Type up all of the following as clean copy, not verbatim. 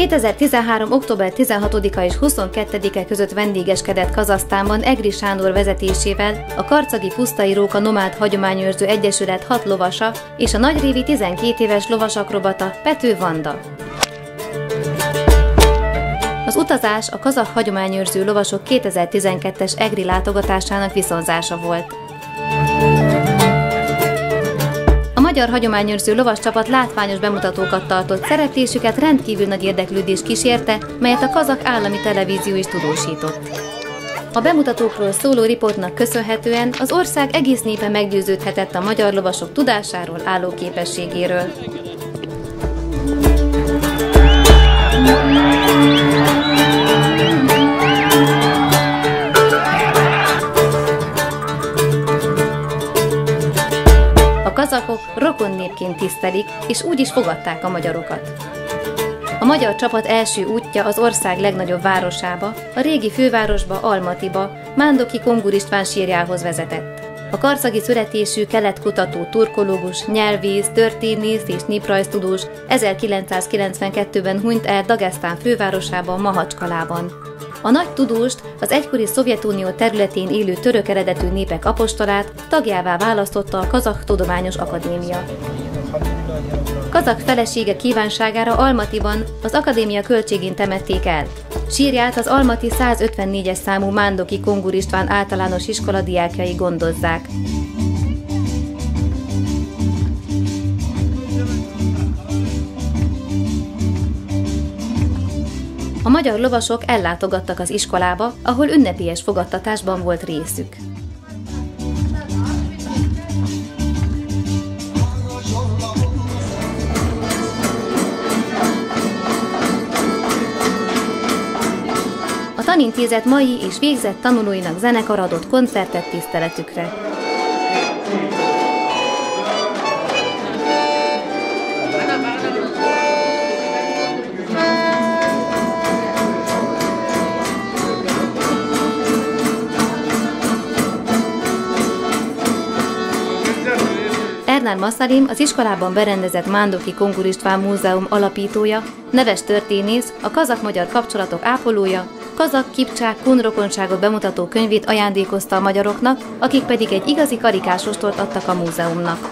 2013. október 16-a és 22-e között vendégeskedett Kazahsztánban Egri Sándor vezetésével a Karcagi Pusztai Róka Nomád Hagyományőrző Egyesület 6 lovasa és a nagyrévi 12 éves lovasakrobata Pető Vanda. Az utazás a kazah hagyományőrző lovasok 2012-es egri látogatásának viszonzása volt. A magyar hagyományőrző lovascsapat látványos bemutatókat tartott, szereplésüket rendkívül nagy érdeklődés kísérte, melyet a kazah állami televízió is tudósított. A bemutatókról szóló riportnak köszönhetően az ország egész népe meggyőződhetett a magyar lovasok tudásáról, álló képességéről. A kazahok rokon népként tisztelik, és úgy is fogadták a magyarokat. A magyar csapat első útja az ország legnagyobb városába, a régi fővárosba, Almatiba, Mándoki Kongur István sírjához vezetett. A karcagi születésű keletkutató, turkológus, nyelvész, történész és néprajztudós 1992-ben hunyt el Dagesztán fővárosában, Mahacskalában. A nagy tudóst, az egykori Szovjetunió területén élő török eredetű népek apostolát tagjává választotta a Kazah Tudományos Akadémia. Kazah felesége kívánságára Almatiban az akadémia költségén temették el. Sírját az almati 154-es számú Mándoki Kongur István általános iskola diákjai gondozzák. A magyar lovasok ellátogattak az iskolába, ahol ünnepélyes fogadtatásban volt részük. A tanintézet mai és végzett tanulóinak zenekar adott koncertet tiszteletükre. Ernár Masalim, az iskolában berendezett Mándoki Kongur István Múzeum alapítója, neves történész, a kazah-magyar kapcsolatok ápolója, kazah-kipcsák kunrokonságot bemutató könyvét ajándékozta a magyaroknak, akik pedig egy igazi karikásostort adtak a múzeumnak.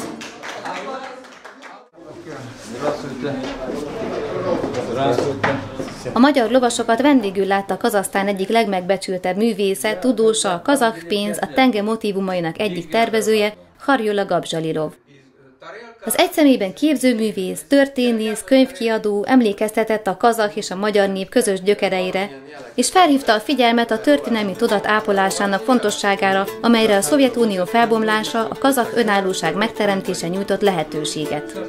A magyar lovasokat vendégül látta Kazahsztán egyik legmegbecsültebb művésze, tudósa, a kazah pénz, a tenge motívumainak egyik tervezője, Harjola Gabzsalilov. Az egyszemélyben képzőművész, történész, könyvkiadó emlékeztetett a kazah és a magyar nép közös gyökereire, és felhívta a figyelmet a történelmi tudat ápolásának fontosságára, amelyre a Szovjetunió felbomlása, a kazah önállóság megteremtése nyújtott lehetőséget.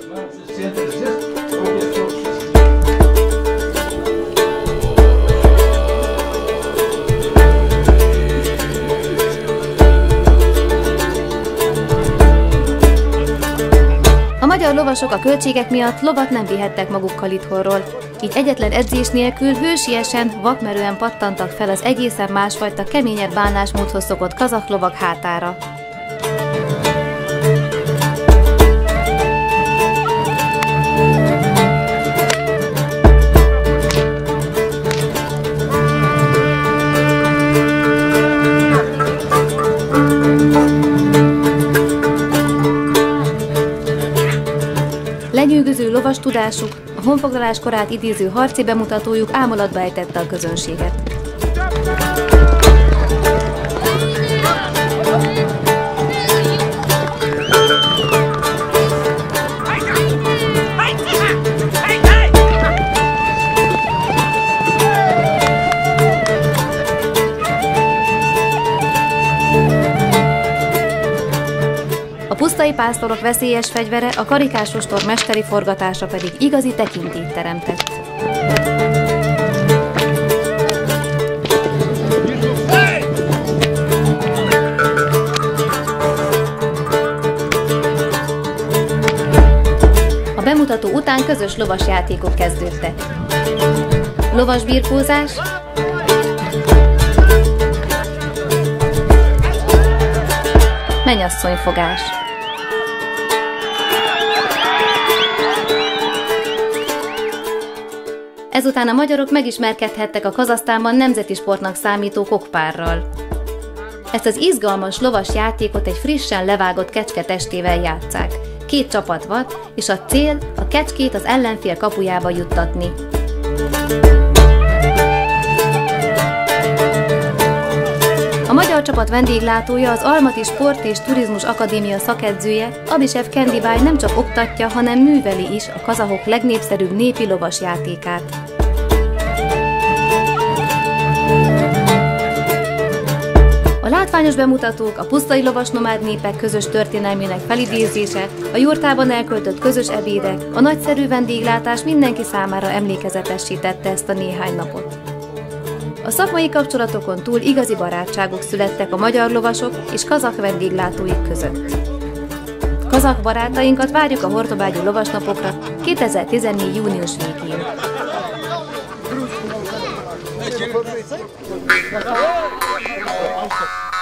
A magyar lovasok a költségek miatt lovat nem vihettek magukkal itthonról, így egyetlen edzés nélkül hősiesen, vakmerően pattantak fel az egészen másfajta, keményebb bánásmódhoz szokott kazah lovak hátára. Lenyűgöző lovas tudásuk, a honfoglalás korát idéző harci bemutatójuk ámulatba ejtette a közönséget. A pusztai pásztorok veszélyes fegyvere, a karikásostor mesteri forgatása pedig igazi tekintélyt teremtett. A bemutató után közös lovas játékok kezdődtek. Lovasbirkózás, mennyasszonyfogás. Ezután a magyarok megismerkedhettek a Kazahsztánban nemzeti sportnak számító kokpárral. Ezt az izgalmas lovas játékot egy frissen levágott kecske testével játsszák. 2 csapat van, és a cél a kecskét az ellenfél kapujába juttatni. A magyar csapat vendéglátója, az Almaty Sport és Turizmus Akadémia szakedzője, Abisev Kendibáj nem csak oktatja, hanem műveli is a kazahok legnépszerűbb népi lovas játékát. A látványos bemutatók, a pusztai lovas nomád népek közös történelmének felidézése, a jurtában elköltött közös ebédek, a nagyszerű vendéglátás mindenki számára emlékezetessé tette ezt a néhány napot. A szakmai kapcsolatokon túl igazi barátságok születtek a magyar lovasok és kazah vendéglátóik között. Kazah barátainkat várjuk a hortobágyi lovasnapokra 2014. június végén. Thank you.